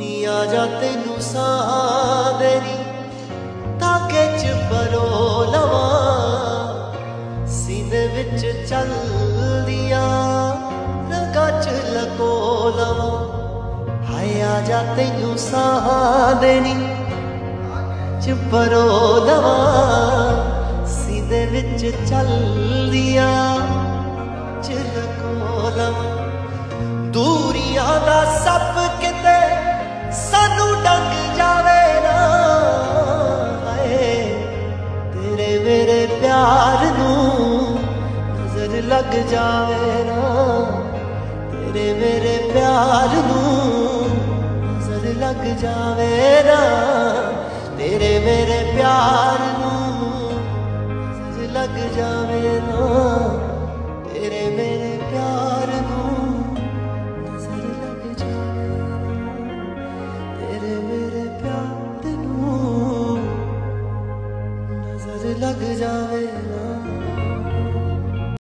आजा तेनू सां देनी धागे च परो लवा सीने विच चल दिया रगा च लको लवा हाय आजा तेनू सां देनी च परो लवा सीने विच चल दिया च लको लवा दूरियां दा सब किते सानू डंग जावे ना हाय तेरे मेरे प्यार नू नजर लग जावे ना तेरे मेरे प्यार नू नजर लग जावे ना तेरे मेरे प्यार नू नजर लग जावे ना तेरे मेरे प्यार नू नजर लग जावे तेरे मेरे प्यार नू नजर लग जावे ना।